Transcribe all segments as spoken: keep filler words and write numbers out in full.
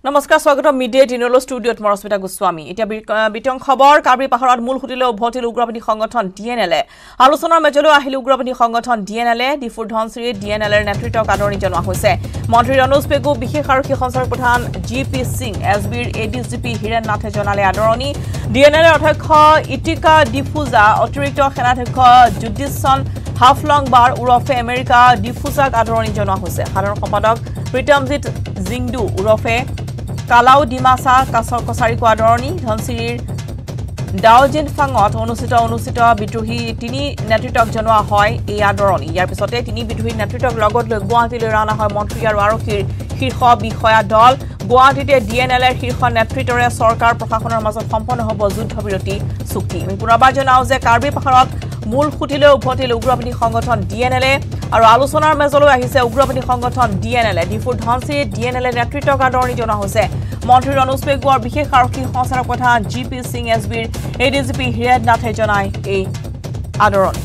নমস্কাৰ স্বাগত মিডিয়া টিনলো ষ্টুডিওত মৰস্মিতা গোস্বামী এতিয়া বিতং খবৰ কাৰ্বি পাহাৰত মূল খুটিলে উভতিল উগ্ৰপন্থী সংগঠন ডিএনএলএ আলোচনাৰ মেজলৈ আহিল উগ্ৰপন্থী সংগঠন ডিএনএলএ ডিফুৰ ধনশ্ৰী ডিএনএলএৰ নেতৃত্বক আদৰণি জনোৱা হৈছে মন্ত্ৰী ৰনোজ পেগু বিশেষ আৰক্ষী সঞ্চালক প্ৰধান জিপি সিং এছবিৰ এডিজিপি হিৰেন নাথে জনালে আদৰণি ডিএনএলএৰ অধ্যক্ষ ইটিকা ডিফুজা অতিৰিক্ত সেনাধ্যক্ষ জুডিছন হাফলং বাৰ উৰফে আমেৰিকা ডিফুজাক আদৰণি জনোৱা হৈছে সাধাৰণ সম্পাদক প্ৰীতমজিত জিংডু উৰফে কালাউ ডিমাসা কাছৰ কছাৰীক আদৰণি ধনশ্ৰীৰ ডাওজিন ফাঙত অনুষ্ঠিত অনুষ্ঠিত বিদ্ৰোহী তিনি নেতৃত্বক জনোৱা হয় এই আদৰণি ইয়াৰ পিছতে তিনি বিদ্ৰোহী নেতৃত্বক লগত লৈ গুৱাহাটীলৈ ৰাওনা হয় মন্ত্ৰী আৰু আৰক্ষীৰ শীৰ্ষ বিষয়া দল গুৱাহাটীতে ডিএনএলএৰ শীৰ্ষ নেতৃত্বৰে চৰকাৰ প্ৰশাসনৰ মাজত সম্পন্ন হ'ব যুদ্ধবিৰতি চুক্তি আমি পুনৰবাৰ জনাওঁ যে কাৰ্বি পাহাৰত মূল খুটিলৈ উভতিল উগ্ৰপন্থী সংগঠন ডিএনএলএ আৰু আলোচনাৰ মেজলৈ আহিছে উগ্ৰপন্থী সংগঠন ডিএনএলএ ডিফুৰ ধনশ্ৰী ডিএনএলএ নেতৃত্বক আদৰণি জনোৱা হৈছে মন্ত্ৰী ৰনোজ পেগুৰ বিশেষ আৰক্ষী সঞ্চালক প্ৰধান জিপি সিং এছবিৰ এডিজিপি হিৰেন নাথে জনায় এই আদৰণি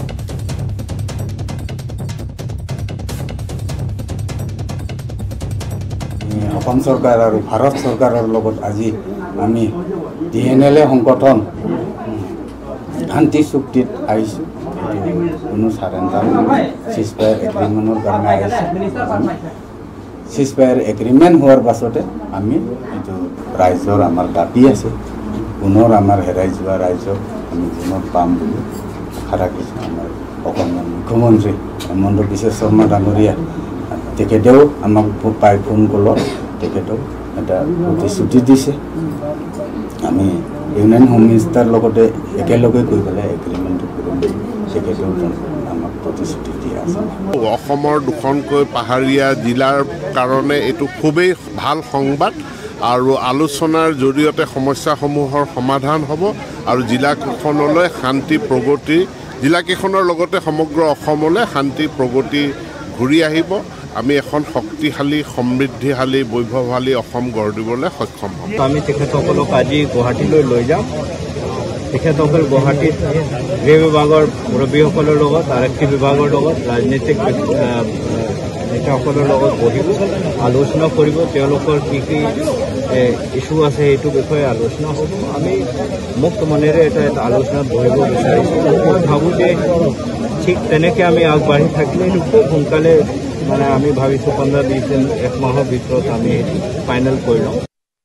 অসম চৰকাৰ আৰু ভাৰত চৰকাৰৰ লগত আজি আমি ডিএনএলএ সংগঠন শান্তি চুক্তিত আহিছোঁ কোনো চাৰেণ্ডাৰ চিজফায়াৰ এগ্ৰিমেণ্টৰ কাৰণে আহিছোঁ চিজফায়াৰ এগ্ৰিমেণ্ট হোৱাৰ পাছতে আমি এইটো ৰাইজৰ আমাৰ দাবী আছে পুনৰ আমাৰ হেৰাই যোৱা ৰাইজক আমি পুনৰ পাম বুলি আশা ৰাখিছোঁ আমাৰ অসমৰ মুখ্যমন্ত্ৰী হেমন্ত বিশ্ব শৰ্মা ডাঙৰীয়া তেখেতেও আমাক পাই ফোন কলত তেখেতক এটা প্ৰতিশ্ৰুতি দিছে আমি ইউনিয়ন হোম মিনিষ্টাৰ লগতে একেলগে গৈ পেলাই এগ্ৰিমেণ্টটো কৰিম তেখেতেও আমাক প্ৰতিশ্ৰুতি দিয়া আছে অসমৰ দুখনকৈ পাহাৰীয়া জিলাৰ কাৰণে এইটো খুবেই ভাল সংবাদ আৰু আলোচনাৰ জৰিয়তে সমস্যাসমূহৰ সমাধান হ'ব আৰু জিলাখনলৈ শান্তি প্ৰগতি জিলাকেইখনৰ লগতে সমগ্ৰ অসমলৈ শান্তি প্ৰগতি ঘূৰি আহিব আমি এখন শক্তিশালী সমৃদ্ধিশালী বৈভৱশালী অসম গঢ় দিবলৈ সক্ষম হ'ম আমি তেখেতসকলক আজি গুৱাহাটীলৈ লৈ যাম তেখেতসকল গুৱাহাটীত গৃহ বিভাগৰ মুৰব্বীসকলৰ লগত আৰক্ষী বিভাগৰ লগত ৰাজনৈতিক নেতাসকলৰ লগত বহিব আলোচনা কৰিব তেওঁলোকৰ কি কি ইছ্যু আছে সেইটো বিষয়ে আলোচনা হ'ব আমি মুক্ত মনেৰে এটা এটা আলোচনাত বহিব বিচাৰিছোঁ ভাবোঁ যে ঠিক তেনেকৈ আমি আগবাঢ়ি থাকিলে এইটো খুব সোনকালে মানে আমি ভাবিছোঁ পোন্ধৰ বিছ দিন এক মাহৰ ভিতৰত আমি ফাইনেল কৰি লওঁ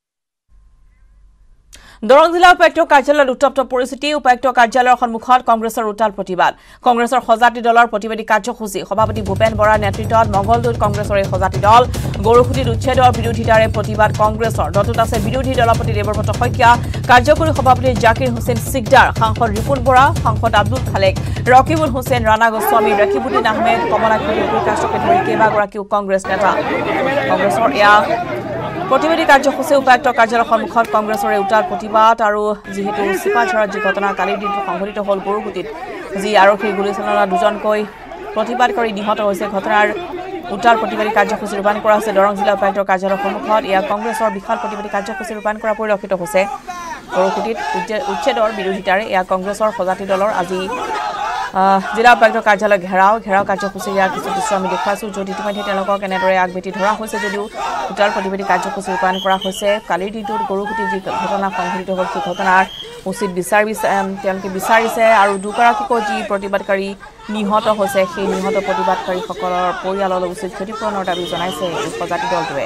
দৰং জিলা উপায়ুক্ত কাৰ্যালয়ত উত্তপ্ত পৰিস্থিতি উপায়ুক্ত কাৰ্যালয়ৰ সন্মুখত কংগ্ৰেছৰ উত্তাল প্ৰতিবাদ কংগ্ৰেছৰ সজাতি দলৰ প্ৰতিবাদী কাৰ্যসূচী সভাপতি ভূপেন বৰাৰ নেতৃত্বত মংগলদৈত কংগ্ৰেছৰ এই সজাতি দল গৰুখুটিত উচ্ছেদৰ বিৰোধিতাৰে প্ৰতিবাদ কংগ্ৰেছৰ দলটোত আছে বিৰোধী দলপতি দেৱব্ৰত শইকীয়া কাৰ্যকৰী সভাপতি জাকিৰ হুছেইন সিকদাৰ সাংসদ ৰিপুন বৰা সাংসদ আব্দুল খালেক ৰকিবুল হুছেইন ৰাণা গোস্বামী ৰকিবুদ্দিন আহমেদ কমলাক্ষী প্ৰকাশকে ধৰি কেইবাগৰাকীও কংগ্ৰেছ নেতা কংগ্ৰেছৰ এয়া প্ৰতিবাদী কাৰ্যসূচী উপায়ুক্ত কাৰ্যালয়ৰ সন্মুখত কংগ্ৰেছৰ উত্তাল প্ৰতিবাদ আৰু যিহেতু চিপাঝাৰত যি ঘটনা কালিৰ দিনটো সংঘটিত হ'ল গৰুগুটিত যি আৰক্ষীৰ গুলীচালনাত দুজনকৈ প্ৰতিবাদকাৰী নিহত হৈছে ঘটনাৰ উত্তাল প্ৰতিবাদী কাৰ্যসূচী ৰূপায়ণ কৰা হৈছে দৰং জিলা উপায়ুক্তৰ কাৰ্যালয়ৰ সন্মুখত এয়া কংগ্ৰেছৰ বিশাল প্ৰতিবাদী কাৰ্যসূচী ৰূপায়ণ কৰা পৰিলক্ষিত হৈছে গৰুগুটিত উচ্ছেদৰ বিৰোধিতাৰে এয়া কংগ্ৰেছৰ সজাতি দলৰ আজি জিলা উপায়ুক্ত কাৰ্যালয় ঘেৰাও ঘেৰাও কাৰ্যসূচী ইয়াৰ কিছু দৃশ্য আমি দেখুৱাইছোঁ য'ত ইতিমধ্যে তেওঁলোকক এনেদৰে আগভেটি ধৰা হৈছে যদিও উত্তাল প্ৰতিবাদী কাৰ্যসূচী ৰূপায়ণ কৰা হৈছে কালিৰ দিনটোত গৰুগুটি যি ঘটনা সংঘটিত হ'ল সেই ঘটনাৰ উচিত বিচাৰ তেওঁলোকে বিচাৰিছে আৰু দুগৰাকীকৈ যি প্ৰতিবাদকাৰী নিহত হৈছে সেই নিহত প্ৰতিবাদকাৰীসকলৰ পৰিয়াললৈ উচিত ক্ষতিপূৰণৰ দাবী জনাইছে এই সজাতি দলটোৱে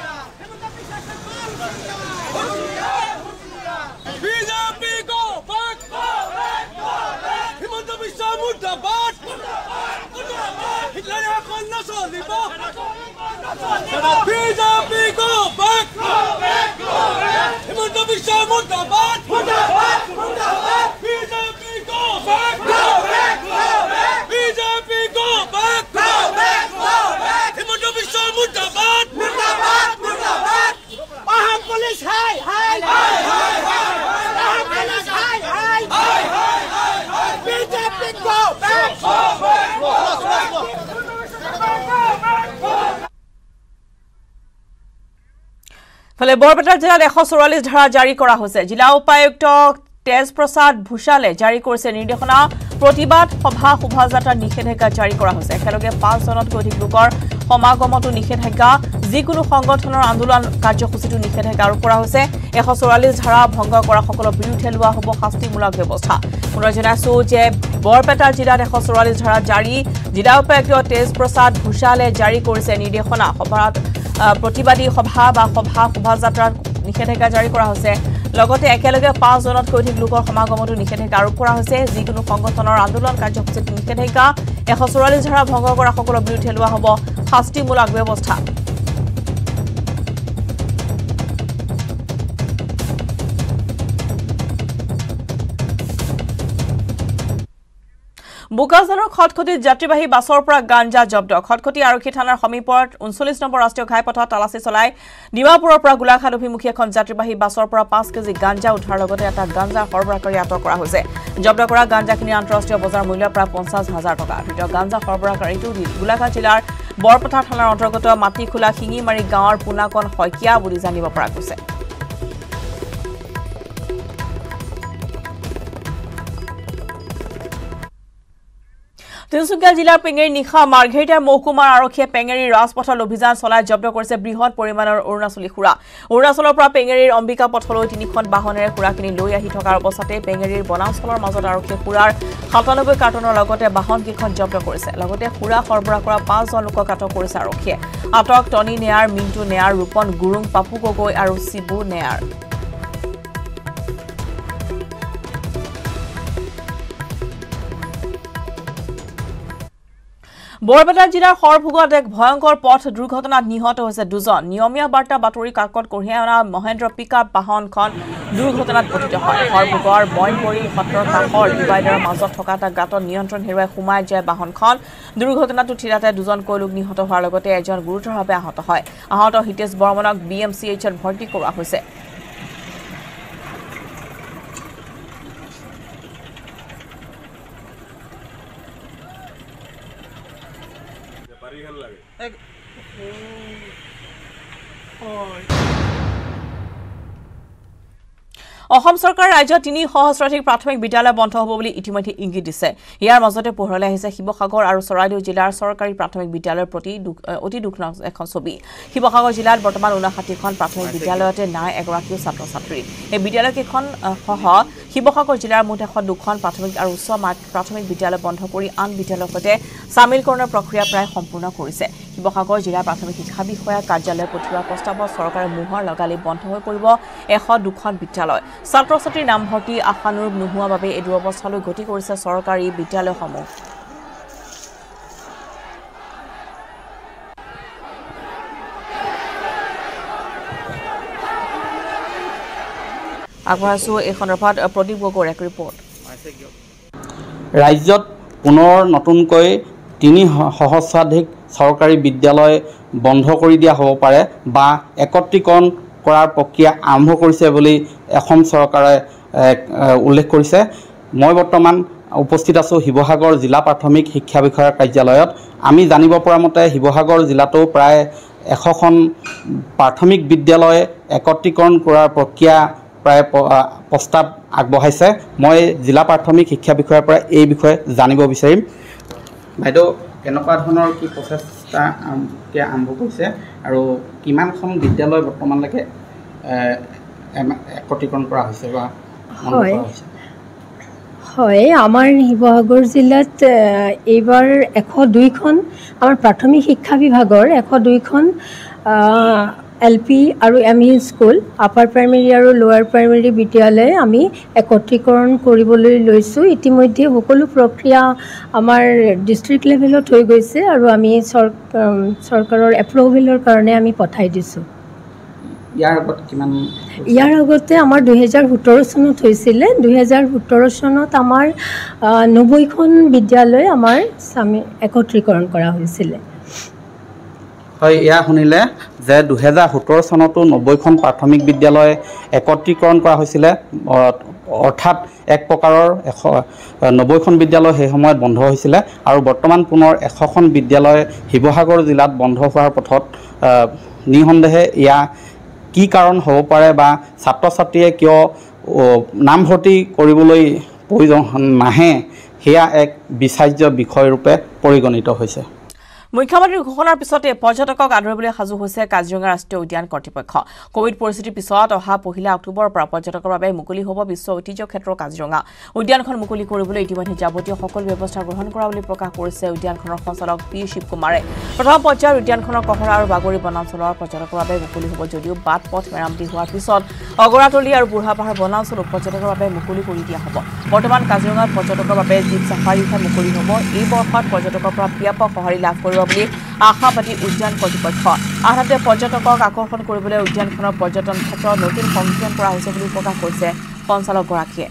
BJP go back go back go back Himanta Biswa মুৰ্দাবাদ মুৰ্দাবাদ মুৰ্দাবাদ BJP go back go back go back BJP go back go back go back Himanta Biswa মুৰ্দাবাদ মুৰ্দাবাদ মুৰ্দাবাদ আহম পুলিচ হাই হাই হাই হাই আহম পুলিচ হাই হাই হাই হাই BJP go back go back go back ফলে বৰপেটা জিলাত এশ চৌৰাল্লিছ ধাৰা জাৰি কৰা হৈছে জিলা উপায়ুক্ত তেজ প্ৰসাদ ভূষালে জাৰি কৰিছে নিৰ্দেশনা প্ৰতিবাদ সভা শোভাযাত্ৰা নিষেধাজ্ঞা জাৰি কৰা হৈছে একেলগে পাঁচ জনতকৈ অধিক লোকৰ সমাগমতো নিষেধাজ্ঞা যিকোনো সংগঠনৰ আন্দোলন কাৰ্যসূচীটো নিষেধাজ্ঞা আৰোপ কৰা হৈছে এশ চৌৰাল্লিছ ধাৰা ভংগ কৰা সকলৰ বিৰুদ্ধে লোৱা হ'ব শাস্তিমূলক ব্যৱস্থা পুনৰ জনাইছো যে বৰপেটা জিলাত এশ চৌৰাল্লিছ ধাৰা জাৰি জিলা উপায়ুক্ত তেজ প্ৰসাদ ভূষালে জাৰি কৰিছে নিৰ্দেশনা সভাত প্ৰতিবাদী সভা বা সভা শোভাযাত্ৰাত নিষেধাজ্ঞা জাৰি কৰা হৈছে লগতে একেলগে পাঁচ জনতকৈ অধিক লোকৰ সমাগমতো নিষেধাজ্ঞা আৰোপ কৰা হৈছে যিকোনো সংগঠনৰ আন্দোলন কাৰ্যসূচীত নিষেধাজ্ঞা এশ চৌৰাল্লিছ ধাৰা ভংগ কৰা সকলৰ বিৰুদ্ধে লোৱা হ'ব শাস্তিমূলক ব্যৱস্থা বুকাজানৰ খটখটিত যাত্ৰীবাহী বাছৰ পৰা গাঞ্জা জব্দ খটখটি আৰক্ষী থানাৰ সমীপত ঊনচল্লিছ নম্বৰ ৰাষ্ট্ৰীয় ঘাইপথত তালাচী চলাই ডিমাপুৰৰ পৰা গোলাঘাট অভিমুখী এখন যাত্ৰীবাহী বাছৰ পৰা পাঁচ কেজি গাঞ্জা উদ্ধাৰ লগতে এটা গাঞ্জা সৰবৰাহকাৰী আটক কৰা হৈছে জব্দ কৰা গাঞ্জাখিনি আন্তঃৰাষ্ট্ৰীয় বজাৰ মূল্য প্ৰায় পঞ্চাছ হাজাৰ টকা ভিতৰত গাঞ্জা সৰবৰাহকাৰীটো গোলাঘাট জিলাৰ বৰপথাৰ থানাৰ অন্তৰ্গত মাটিখোলা শিঙিমাৰী গাঁৱৰ পুনাকন শইকীয়া বুলি জানিব পৰা গৈছে তিনিচুকীয়া জিলাৰ পেঙেৰী নিশা মাৰ্ঘেৰিটাৰ মহকুমাৰ আৰক্ষীয়ে পেঙেৰীৰ ৰাজপথত অভিযান চলাই জব্দ কৰিছে বৃহৎ পৰিমাণৰ অৰুণাচলী সুৰা অৰুণাচলৰ পৰা পেঙেৰীৰ অম্বিকা পথলৈ তিনিখন বাহনেৰে সুৰাখিনি লৈ আহি থকাৰ অৱস্থাতে পেঙেৰীৰ বনাঞ্চলৰ মাজত আৰক্ষীয়ে সুৰাৰ সাতানব্বৈ কাৰ্টনৰ লগতে বাহনকেইখন জব্দ কৰিছে লগতে সুৰা সৰবৰাহ কৰা পাঁচজন লোকক আটক কৰিছে আৰক্ষীয়ে আটক টনি নেয়াৰ মিণ্টু নেয়াৰ ৰূপন গুৰুং পাপু গগৈ আৰু শিবু নেয়াৰ বৰপেটা জিলাৰ সৰভোগত এক ভয়ংকৰ পথ দুৰ্ঘটনাত নিহত হৈছে দুজন নিয়মীয়া বাৰ্তা বাতৰি কাকত কঢ়িয়াই অনা মহেন্দ্ৰ পিকআপ বাহনখন দুৰ্ঘটনাত পতিত হয় সৰভোগৰ বইনবৰী সত্ৰৰ কাষৰ ডিভাইডাৰৰ মাজত থকা এটা গাঁতত নিয়ন্ত্ৰণ হেৰুৱাই সোমাই যায় বাহনখন দুৰ্ঘটনাটোত থিৰাতে দুজনকৈ লোক নিহত হোৱাৰ লগতে এজন গুৰুতৰভাৱে আহত হয় আহত হিতেশ বৰ্মনক বি এম চি এইচত ভৰ্তি কৰোৱা হৈছে অসম চৰকাৰ ৰাজ্যত তিনি সহস্ৰাধিক প্ৰাথমিক বিদ্যালয় বন্ধ হ'ব বুলি ইতিমধ্যে ইংগিত দিছে ইয়াৰ মাজতে পোহৰলৈ আহিছে শিৱসাগৰ আৰু চৰাইদেউ জিলাৰ চৰকাৰী প্ৰাথমিক বিদ্যালয়ৰ প্ৰতি অতি দুখজনক এখন ছবি শিৱসাগৰ জিলাত বৰ্তমান ঊনষাঠিখন প্ৰাথমিক বিদ্যালয়তে নাই এগৰাকীও ছাত্ৰ ছাত্ৰী এই বিদ্যালয়কেইখন সহ শিৱসাগৰ জিলাৰ মুঠ এশ দুখন প্ৰাথমিক আৰু উচ্চ প্ৰাথমিক বিদ্যালয় বন্ধ কৰি আন বিদ্যালয়ৰ সৈতে চামিলকৰণৰ প্ৰক্ৰিয়া প্ৰায় সম্পূৰ্ণ কৰিছে শিৱসাগৰ জিলা প্ৰাথমিক শিক্ষা বিষয়া কাৰ্যালয়ে পঠিওৱা প্ৰস্তাৱত চৰকাৰে মোহৰ লগালি বন্ধ হৈ পৰিব এশ দুখন বিদ্যালয় ছাত্ৰ ছাত্ৰীৰ নামভৰ্তি আশানুৰূপ নোহোৱাৰ বাবে এই দুৰৱস্থালৈ গতি কৰিছে চৰকাৰী বিদ্যালয়সমূহ আগবঢ়াইছো এই সন্দৰ্ভত প্ৰদীপ গগৈৰ এক ৰিপৰ্ট ৰাজ্যত পুনৰ নতুনকৈ তিনি সহস্ৰাধিক চৰকাৰী বিদ্যালয় বন্ধ কৰি দিয়া হ'ব পাৰে বা একত্ৰীকৰণ কৰাৰ প্ৰক্ৰিয়া আৰম্ভ কৰিছে বুলি অসম চৰকাৰে উল্লেখ কৰিছে মই বৰ্তমান উপস্থিত আছোঁ শিৱসাগৰ জিলা প্ৰাথমিক শিক্ষা বিষয়াৰ কাৰ্যালয়ত আমি জানিব পৰা মতে শিৱসাগৰ জিলাতো প্ৰায় এশখন প্ৰাথমিক বিদ্যালয় একত্ৰীকৰণ কৰাৰ প্ৰক্ৰিয়া প্ৰায় প্ৰস্তাৱ আগবঢ়াইছে মই জিলা প্ৰাথমিক শিক্ষা বিষয়াৰ পৰা এই বিষয়ে জানিব বিচাৰিম বাইদেউ কেনেকুৱা ধৰণৰ কি প্ৰচেষ্টা আৰম্ভ কৰিছে আৰু কিমানখন বিদ্যালয় বৰ্তমানলৈকে একত্ৰীকৰণ কৰা হৈছে বা হয় হয় আমাৰ শিৱসাগৰ জিলাত এইবাৰ এশ দুইখন আমাৰ প্ৰাথমিক শিক্ষা বিভাগৰ এশ দুইখন এল পি আৰু M E school upper primary আৰু লোৱাৰ প্ৰাইমেৰী বিদ্যালয় আমি একত্ৰীকৰণ কৰিবলৈ লৈছোঁ ইতিমধ্যে সকলো প্ৰক্ৰিয়া আমাৰ ডিষ্ট্ৰিক্ট লেভেলত হৈ গৈছে আৰু আমি চৰকাৰৰ এপ্ৰুভেলৰ কাৰণে আমি পঠাই দিছোঁ ইয়াৰ আগত কিমান ইয়াৰ আগতে আমাৰ দুহেজাৰ সোতৰ চনত হৈছিলে দুহেজাৰ সোতৰ চনত আমাৰ নব্বৈখন বিদ্যালয় আমাৰ একত্ৰীকৰণ কৰা হৈছিলে হয় এয়া শুনিলে যে দুহেজাৰ সোতৰ চনতো নব্বৈখন প্ৰাথমিক বিদ্যালয় একত্ৰীকৰণ কৰা হৈছিলে অৰ্থাৎ এক প্ৰকাৰৰ এশ নব্বৈখন বিদ্যালয় সেই সময়ত বন্ধ হৈছিলে আৰু বৰ্তমান পুনৰ এশখন বিদ্যালয় শিৱসাগৰ জিলাত বন্ধ হোৱাৰ পথত নিঃসন্দেহে এয়া কি কাৰণ হ'ব পাৰে বা ছাত্ৰ ছাত্ৰীয়ে কিয় নামভৰ্তি কৰিবলৈ প্ৰয়োজন নাহে সেয়া এক বিচাৰ্য বিষয়ৰূপে পৰিগণিত হৈছে মুখ্যমন্ত্ৰীৰ ঘোষণাৰ পিছতে পৰ্যটকক আদৰিবলৈ সাজু হৈছে কাজিৰঙা ৰাষ্ট্ৰীয় উদ্যান কৰ্তৃপক্ষ কোভিড পৰিস্থিতিৰ পিছত অহা পহিলা অক্টোবৰৰ পৰা পৰ্যটকৰ বাবে মুকলি হ'ব বিশ্ব ঐতিহ্য ক্ষেত্ৰৰ কাজিৰঙা উদ্যানখন মুকলি কৰিবলৈ ইতিমধ্যে যাৱতীয় সকলো ব্যৱস্থা গ্ৰহণ কৰা বুলি প্ৰকাশ কৰিছে উদ্যানখনৰ সঞ্চালক পি শিৱকুমাৰে প্ৰথম পৰ্যায়ৰ উদ্যানখনৰ কহৰা আৰু বাগৰি বনাঞ্চলৰ পৰ্যটকৰ বাবে মুকলি হ'ব যদিও বাট পথ মেৰামতি হোৱাৰ পিছত অগৰাতলি আৰু বুঢ়াপাহাৰ বনাঞ্চল পৰ্যটকৰ বাবে মুকলি কৰি দিয়া হ'ব বৰ্তমান কাজিৰঙাত পৰ্যটকৰ বাবে জীপ চাফাৰীখন মুকলি হ'ব এই বৰ্ষত পৰ্যটকৰ পৰা ব্যাপক সঁহাৰি লাভ কৰিব বুলি আশাবাদী উদ্যান কৰ্তৃপক্ষ আনহাতে পৰ্যটকক আকৰ্ষণ কৰিবলৈ উদ্যানখনৰ পৰ্যটন ক্ষেত্ৰত নতুন সংযোজন কৰা হৈছে বুলি প্ৰকাশ কৰিছে সঞ্চালকগৰাকীয়ে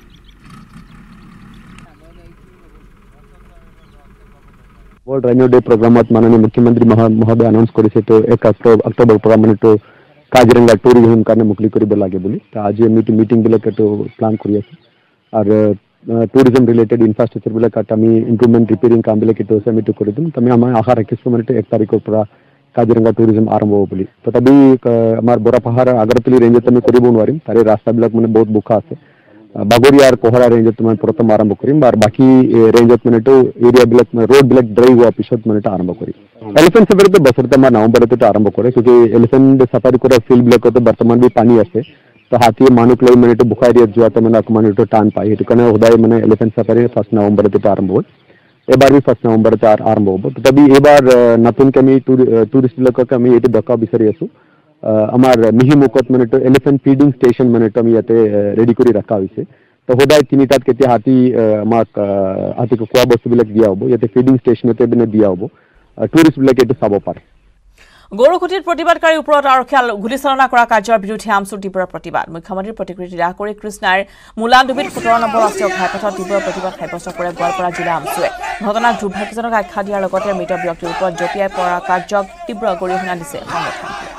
वर्ल्ड राइनो डे प्रोग्रामत माननीय मुख्यमंत्री महोदय अनाउंस करिছে তো এক অক্টোবৰ পৰা মানে তো কাজিৰঙা টুৰিজম কাৰণে মুকলি কৰিব লাগে বুলি তো আজি আমি মিটিং বিলাকে তো প্লান কৰি আছো আৰু টুৰিজম ৰিলেটেড ইনফ্ৰাষ্ট্ৰাকচাৰ বিলাক আমি ইমপ্ৰুভমেন্ট ৰিপেয়াৰিং কাম বিলাকে তো আমি তো কৰি দিম আমি আমাৰ আশা ৰাখিছো মানে এক তাৰিখৰ পৰা কাজিৰঙা টুৰিজম আৰম্ভ হ'ব বুলি তথাপি আমাৰ বৰা পাহাৰ আগৰতলি ৰেঞ্জত আমি কৰিব নোৱাৰিম তাৰে ৰাস্তাবিলাক মানে বহুত বোকা আছে বাগৰিয়াৰ কোহৰা ৰেঞ্জত মানে প্ৰথম আৰম্ভ কৰিম আৰু বাকি ৰেঞ্জত মানে তো এৰিয়া বিলাক ৰোড বিলাক ড্ৰাই হোৱাৰ পিছত মানে আৰম্ভ কৰিম এলিফেণ্ট চাফাৰীটো বছৰতে আমাৰ নৱেম্বৰতে আৰম্ভ কৰে কিয় এলিফেণ্ট চাফাৰী কৰা ফিল্ড বিলাকতো বৰ্তমান বি পানী আছে তো হাতীয়ে মানুহক লৈ মানে বোকা এৰিয়াত যোৱাটো মানে অকণমান এইটো টান পায় সেইটো কাৰণে সদায় মানে এলিফেণ্ট চাফাৰী ফাৰ্ষ্ট নৱেম্বৰতে আৰম্ভ হয় এবাৰ বি ফাৰ্ষ্ট নৱেম্বৰতে আৰম্ভ হ'ব তথাপি এইবাৰ নতুনকৈ আমি টুৰিষ্ট বিলাকক আমি এইটো দেখা বিচাৰি আছো আমাৰ মিহিমুখত মানে তো এলিফেণ্ট ফিডিং ষ্টেচন মানে তো আমি ইয়াতে ৰেডি কৰি ৰখা হৈছে তো সদায় তিনিটাত কেতিয়া হাতী আমাক হাতীক খোৱা বস্তুবিলাক দিয়া হ'ব ইয়াতে ফিডিং ষ্টেচনতে মানে দিয়া হ'ব টুৰিষ্টবিলাকে এইটো চাব পাৰে গৌৰকুটিত প্ৰতিবাদকাৰীৰ ওপৰত আৰক্ষীয়ে গুলীচালনা কৰা কাৰ্যৰ বিৰুদ্ধে আমচুৰ তীব্ৰ প্ৰতিবাদ মুখ্যমন্ত্ৰীৰ প্ৰতিক্ৰিয়া দাহ কৰি কৃষ্ণাৰ মূলাণ্ডুবিত সোতৰ নম্বৰ ৰাষ্ট্ৰীয় ঘাইপথত তীব্ৰ প্ৰতিবাদ সাব্যস্ত কৰে গোৱালপাৰা জিলা আমচুৱে ঘটনাক দুৰ্ভাগ্যজনক আখ্যা দিয়াৰ লগতে মৃত ব্যক্তিৰ ওপৰত জপিয়াই পৰা কাৰ্যক তীব্ৰ গৰিহণা দিছে সংগঠনটোৱে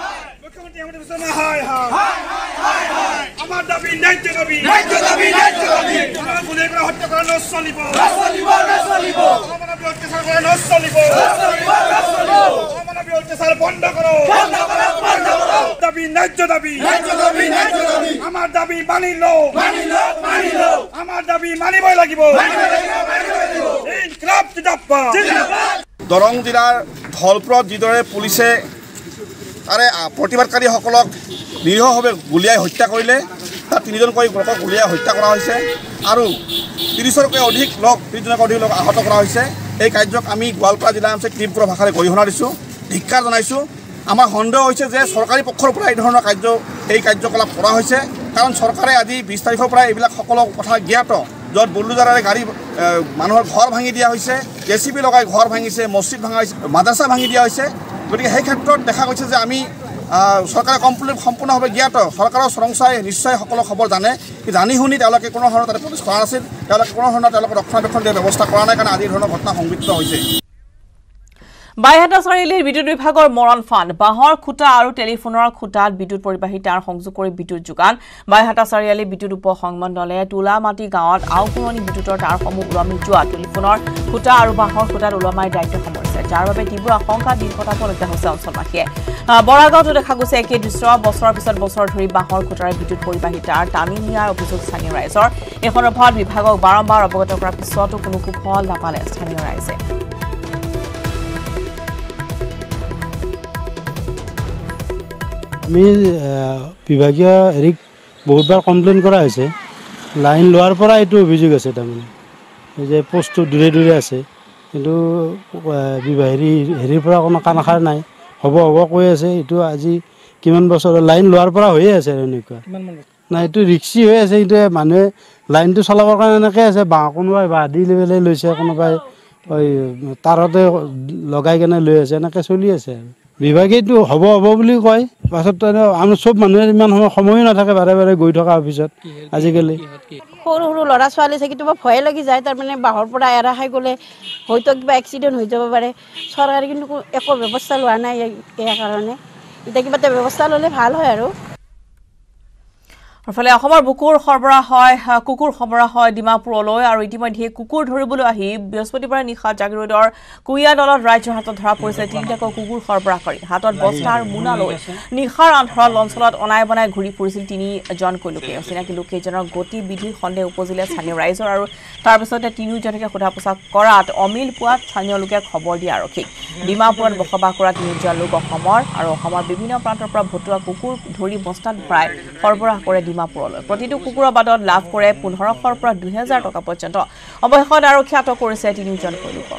আমার দাবি ন্যায্য দাবি ন্যায্য দাবি ন্যায্য দাবি আমার গুলি করে হত্যা করা নচলিব নচলিব নচলিব আমার অত্যাচার করা নচলিব নচলিব নচলিব আমার অত্যাচার বন্ধ করো বন্ধ করো বন্ধ করো দাবি ন্যায্য দাবি ন্যায্য দাবি ন্যায্য দাবি আমার দাবি মানি লও মানি লও মানি লও আমার দাবি মানিবই লাগিব মানিবই লাগিব মানিবই লাগিব ইনকলাব জিন্দাবাদ জিন্দাবাদ দৰং জিলাৰ ধলপুৰত যিদৰে পুলিচে তাৰে প্ৰতিবাদকাৰীসকলক নিৰীহভাৱে গুলীয়াই হত্যা কৰিলে তাত তিনিজনকৈ লোকক গুলীয়াই হত্যা কৰা হৈছে আৰু ত্ৰিছতকৈ অধিক লোক ত্ৰিছজনকৈ অধিক লোক আহত কৰা হৈছে এই কাৰ্যক আমি গোৱালপাৰা জিলা আমচে তীব্ৰ ভাষাৰে গৰিহণা দিছোঁ ধিক্কাৰ জনাইছোঁ আমাৰ সন্দেহ হৈছে যে চৰকাৰী পক্ষৰ পৰা এই ধৰণৰ কাৰ্য এই কাৰ্যকলাপ কৰা হৈছে কাৰণ চৰকাৰে আজি বিছ তাৰিখৰ পৰা এইবিলাক সকলো কথা জ্ঞাত য'ত বুলডোজাৰেৰে গাড়ী মানুহৰ ঘৰ ভাঙি দিয়া হৈছে জে চি বি লগাই ঘৰ ভাঙিছে মছজিদ ভাঙা হৈছে মাদ্ৰাছা ভাঙি দিয়া হৈছে গতিকে সেই ক্ষেত্ৰত দেখা গৈছে যে আমি চৰকাৰে কমপ্লিট সম্পূৰ্ণভাৱে জ্ঞাত চৰকাৰৰ চৰংচাই নিশ্চয় সকলো খবৰ জানে জানি শুনি তেওঁলোকে কোনো ধৰণৰ তাতে প্ৰচেছ কৰা নাছিল তেওঁলোকে কোনো ধৰণৰ তেওঁলোকে ৰক্ষণাবেক্ষণ দিয়াৰ ব্যৱস্থা কৰা নাই কাৰণে আদি ধৰণৰ ঘটনা সংঘটিত হৈছে বাইহাটা চাৰিআলিৰ বিদ্যুৎ বিভাগৰ মৰণ ফাণ্ড বাঁহৰ খুঁটা আৰু টেলিফোনৰ খুঁটাত বিদ্যুৎ পৰিবাহী তাঁৰ সংযোগ কৰি বিদ্যুৎ যোগান বাইহাটা চাৰিআলি বিদ্যুৎ উপ সংমণ্ডলে তোলামাটি গাঁৱত আওপুৰণি বিদ্যুৎৰ তাঁৰসমূহ ওলমি যোৱা টেলিফোনৰ খুঁটা আৰু বাঁহৰ খুঁটাত ওলমাই দায়িত্ব সামৰিছে যাৰ বাবে তীব্ৰ আশংকা দিন কটাবলগীয়া হৈছে অঞ্চলবাসীয়ে বৰাগাঁৱতো দেখা গৈছে একে দৃশ্য বছৰৰ পিছত বছৰ ধৰি বাঁহৰ খুঁটাৰে বিদ্যুৎ পৰিবাহী তাঁৰ টানি নিয়াৰ অভিযোগ স্থানীয় ৰাইজৰ এই সন্দৰ্ভত বিভাগক বাৰম্বাৰ অৱগত কৰাৰ পিছতো কোনো সুফল নাপালে স্থানীয় ৰাইজে আমি বিভাগীয় হেৰিক বহুতবাৰ কমপ্লেইন কৰা হৈছে লাইন লোৱাৰ পৰা এইটো অভিযোগ আছে তাৰমানে এই যে পোষ্টটো দূৰে দূৰে আছে কিন্তু হেৰি হেৰিৰ পৰা কোনো কাণসাৰ নাই হ'ব হ'ব কৈ আছে এইটো আজি কিমান বছৰ লাইন লোৱাৰ পৰা হৈয়ে আছে আৰু এনেকুৱা নাই এইটো ৰিক্সি হৈ আছে এইটো মানুহে লাইনটো চলাবৰ কাৰণে এনেকৈ আছে বাঁহ কোনোবাই বাঁহ দি পেলাই লৈছে কোনোবাই তাৰতে লগাই কেনে লৈ আছে এনেকৈ চলি আছে আৰু বিভাগীয়টো হ'ব হ'ব বুলি কয় পাছত আমি চব মানুহে ইমান সময় সময়ো নাথাকে বাৰে বাৰে গৈ থকা অফিচত আজিকালি সৰু সৰু ল'ৰা ছোৱালী আছে কেতিয়াবা ভয়ে লাগি যায় তাৰমানে বাঁহৰ পৰা এৰা খাই গ'লে হয়তো কিবা এক্সিডেণ্ট হৈ যাব পাৰে চৰকাৰে কিন্তু একো ব্যৱস্থা লোৱা নাই ইয়াৰ কাৰণে এতিয়া কিবা এটা ব্যৱস্থা ল'লে ভাল হয় আৰু ইফালে অসমৰ বুকুৰ সৰবৰাহ হয় কুকুৰ সৰবৰাহ হয় ডিমাপুৰলৈ আৰু ইতিমধ্যে কুকুৰ ধৰিবলৈ আহি বৃহস্পতিবাৰে নিশা জাগিৰোডৰ কুইয়া দলত ৰাজ্যৰ হাতত ধৰা পৰিছে তিনিটাকৈ কুকুৰ সৰবৰাহকাৰী হাতত বস্তা আৰু মোনা লৈ নিশাৰ আন্ধাৰত অঞ্চলত অনাই বনাই ঘূৰি ফুৰিছিল তিনিজনকৈ লোকে অচিনাকি লোককেইজনৰ গতিবিধি সন্দেহ উপজিলে স্থানীয় ৰাইজৰ আৰু তাৰ পিছতে তিনিওজনকে সোধা পোছা কৰাত অমিল পোৱাত স্থানীয় লোকে খবৰ দিয়ে আৰক্ষীক ডিমাপুৰত বসবাস কৰা তিনিজন লোক অসমৰ আৰু অসমৰ বিভিন্ন প্ৰান্তৰ পৰা ভতুৱা কুকুৰ ধৰি বস্তাত ভৰাই সৰবৰাহ কৰে ডিমাপুৰলৈ প্ৰতিটো কুকুৰৰ বাদত লাভ কৰে পোন্ধৰশৰ পৰা দুই হাজাৰ টকা পৰ্যন্ত অৱশেষত আৰক্ষী আটক কৰিছে তিনিজনকৈ লোকক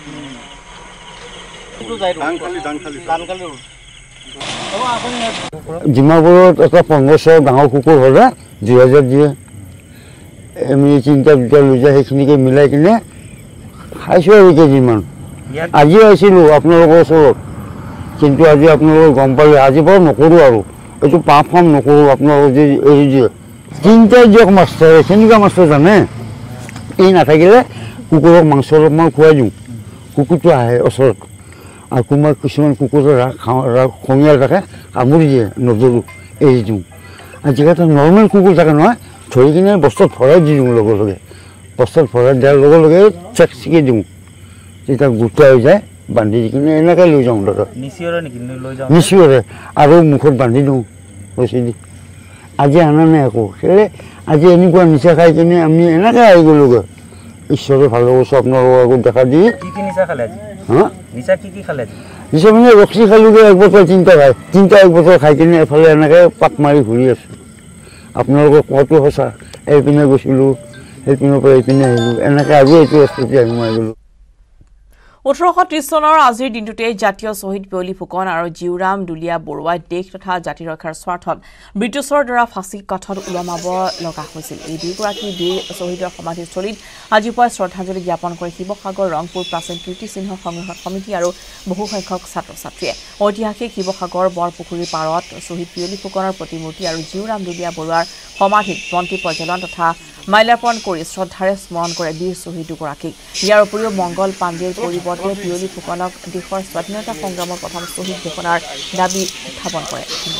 ডিমাপুৰত এটা পোন্ধৰশ ডাঙৰ কুকুৰ হ'লে দুই হাজাৰ দিয়ে আমি চিন্তা দুটা লৈ যায় সেইখিনিকে মিলাই কিনে খাইছোঁ আৰু কেইদিনমান আজি আহিছিলোঁ আপোনালোকৰ ওচৰত কিন্তু আজি আপোনালোকে গম পালে আজি বাৰু নকৰোঁ আৰু এইটো পাঁচ ফাৰ্ম নকৰোঁ আপোনালোকে যে এৰি দিয়ে তিনিটাই দিয়ক মাষ্টৰ কেনেকুৱা মাষ্টৰ জানে এই নাথাকিলে কুকুৰক মাংস অলপমান খুৱাই দিওঁ কুকুৰটো আহে ওচৰত আৰু কোনোবা কিছুমান কুকুৰৰ ৰাগ ৰাগ খঙিয়াল থাকে কামুৰি দিয়ে নধৰোঁ এৰি দিওঁ আৰু যিকেইটা নৰ্মেল কুকুৰ থাকে নহয় ধৰি কিনে বস্তাত ভৰাই দি দিওঁ লগে লগে বস্তাত ভৰাই দিয়াৰ লগে লগে চেক চিকি দিওঁ তেতিয়া গোটা হৈ যায় বান্ধি দি কিনে এনেকৈ লৈ যাওঁ দাদা নিচিঞৰে আৰু মুখত বান্ধি দিওঁ ৰছী দি আজি আনা নাই একো সেয়ে আজি এনেকুৱা নিচা খাই কিনে আমি এনেকৈ আহি গ'লোগৈ ঈশ্বৰে ভালে কৈছোঁ আপোনালোকৰ আগত দেখা দি হা নিচা মানে ৰছী খালোগৈ এক বছৰ তিনিটা খাই তিনিটা এক বছৰ খাই কিনে এফালে এনেকৈ পাক মাৰি ঘূৰি আছোঁ আপোনালোকৰ কোৱাটো সঁচা এইপিনে গৈছিলোঁ সেইপিনৰ পৰা এইপিনে আহিলোঁ এনেকৈ আজি এইটো ৰাস্তাতে আহি মই গ'লোঁ ওঠৰশ ত্ৰিশ চনৰ আজিৰ দিনটোতে জাতীয় শ্বহীদ পিয়লি ফুকন আৰু জিউৰাম দুলীয়া বৰুৱাই দেশ তথা জাতি ৰক্ষাৰ স্বাৰ্থত ব্ৰিটিছৰ দ্বাৰা ফাঁচী কাঠত ওলমাব লগা হৈছিল এই দুয়োগৰাকী বীৰ শ্বহীদৰ সমাধিস্থলীত আজি পুৱা শ্ৰদ্ধাঞ্জলি জ্ঞাপন কৰে শিৱসাগৰ ৰংপুৰ প্ৰাচীন কীৰ্তিচিহ্ন সংগ্ৰহ সমিতি আৰু বহুসংখ্যক ছাত্ৰ ছাত্ৰীয়ে ঐতিহাসিক শিৱসাগৰ বৰপুখুৰীৰ পাৰত শ্বহীদ পিয়লি ফুকনৰ প্ৰতিমূৰ্তি আৰু জিউৰাম দুলীয়া বৰুৱাৰ সমাধিত বন্তি প্ৰজ্বলন তথা মাল্যাৰ্পণ কৰি শ্ৰদ্ধাৰে স্মৰণ কৰে বীৰ শ্বহীদ দুগৰাকীক ইয়াৰ উপৰিও মংগল পাণ্ডেৰ পৰিৱৰ্তে পিয়লি ফুকনক দেশৰ স্বাধীনতা সংগ্ৰামৰ প্ৰথম শ্বহীদ ঘোষণাৰ দাবী উত্থাপন কৰে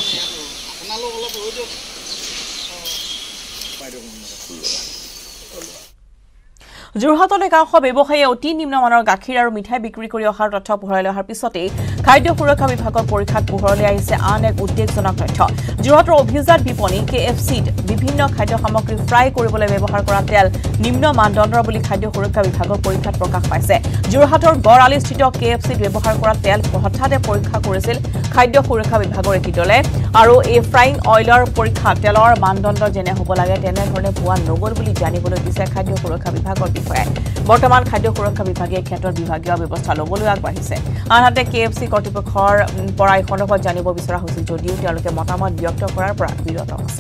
যোৰহাটত একাংশ ব্যৱসায়ীয়ে অতি নিম্নমানৰ গাখীৰ আৰু মিঠাই বিক্ৰী কৰি অহাৰ তথ্য পোহৰলৈ অহাৰ পিছতেই খাদ্য সুৰক্ষা বিভাগৰ পৰীক্ষাত পোহৰলৈ আহিছে আন এক উদ্বেগজনক তথ্য যোৰহাটৰ অভিজাত বিপণী কে এফ চিত বিভিন্ন খাদ্য সামগ্ৰী ফ্ৰাই কৰিবলৈ ব্যৱহাৰ কৰা তেল নিম্ন মানদণ্ডৰ বুলি খাদ্য সুৰক্ষা বিভাগৰ পৰীক্ষাত প্ৰকাশ পাইছে যোৰহাটৰ গড়আলিস্থিত কে এফ চিত ব্যৱহাৰ কৰা তেল হঠাতে পৰীক্ষা কৰিছিল খাদ্য সুৰক্ষা বিভাগৰ এটি দলে আৰু এই ফ্ৰাইং অইলৰ পৰীক্ষা তেলৰ মানদণ্ড যেনে হ'ব লাগে তেনেধৰণে পোৱা নগ'ল বুলি জানিবলৈ দিছে খাদ্য সুৰক্ষা বিভাগৰ বৰ্তমান খাদ্য সুৰক্ষা বিভাগে ক্ষেত্ৰত বিভাগীয় ব্যৱস্থা ল'বলৈ আগবাঢ়িছে আনহাতে কে এফ চি কৰ্তৃপক্ষৰ পৰা এই সন্দৰ্ভত জানিব বিচৰা হৈছিল যদিও তেওঁলোকে মতামত ব্যক্ত কৰাৰ পৰা বিৰত আছে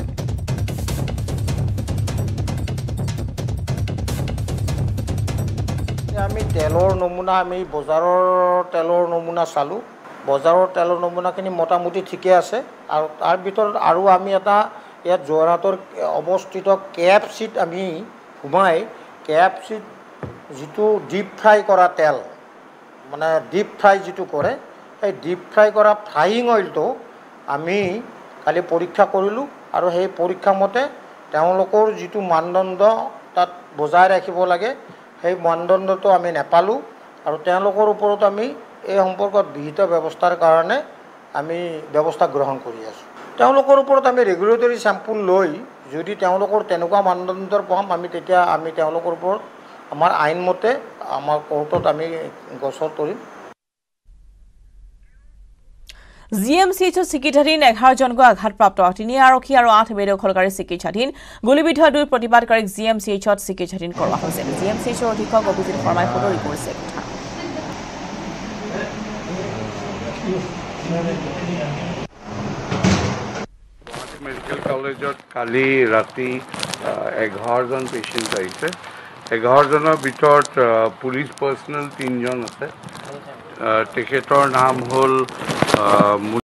আমি তেলৰ নমুনা আমি বজাৰৰ তেলৰ নমুনা চালোঁ বজাৰৰ তেলৰ নমুনাখিনি মোটামুটি ঠিকে আছে আৰু তাৰ ভিতৰত আৰু আমি এটা ইয়াত যোৰহাটৰ অৱস্থিত কে এফ চিত আমি সোমাই কে এফ চিত যিটো ডিপ ফ্ৰাই কৰা তেল মানে ডিপ ফ্ৰাই যিটো কৰে সেই ডিপ ফ্ৰাই কৰা ফ্ৰাইং অইলটো আমি কালি পৰীক্ষা কৰিলোঁ আৰু সেই পৰীক্ষা মতে তেওঁলোকৰ যিটো মানদণ্ড তাত বজাই ৰাখিব লাগে সেই মানদণ্ডটো আমি নাপালোঁ আৰু তেওঁলোকৰ ওপৰত আমি এই সম্পৰ্কত বিহিত ব্যৱস্থাৰ কাৰণে আমি ব্যৱস্থা গ্ৰহণ কৰি আছোঁ তেওঁলোকৰ ওপৰত আমি ৰেগুলেটৰী চেম্পুল লৈ যদি তেওঁলোকৰ তেনেকুৱা মানদণ্ডৰ পাম আমি তেতিয়া আমি তেওঁলোকৰ ওপৰত আমাৰ আইনমতে আমাৰ কোৰ্টত আমি গোচৰ কৰিম জি এম চি এইচত চিকিৎসাধীন এঘাৰজনকৈ আঘাতপ্ৰাপ্ত তিনি আৰক্ষী আৰু আঠ বেদখলকাৰী চিকিৎসাধীন গুলীবিদ্ধ দুই প্ৰতিবাদকাৰীক জি এম চি এইচত চিকিৎসাধীন কৰোৱা হৈছে জি এম চি এইচৰ অধীক্ষক অভিজিত শৰ্মাই সদৰি কৰিছে কথা মেডিকেল কলেজত কালি ৰাতি এঘাৰজন পেচেণ্ট আহিছে এঘাৰজনৰ ভিতৰত পুলিচ পাৰ্চনেল তিনিজন আছে তেখেতৰ নাম হ'ল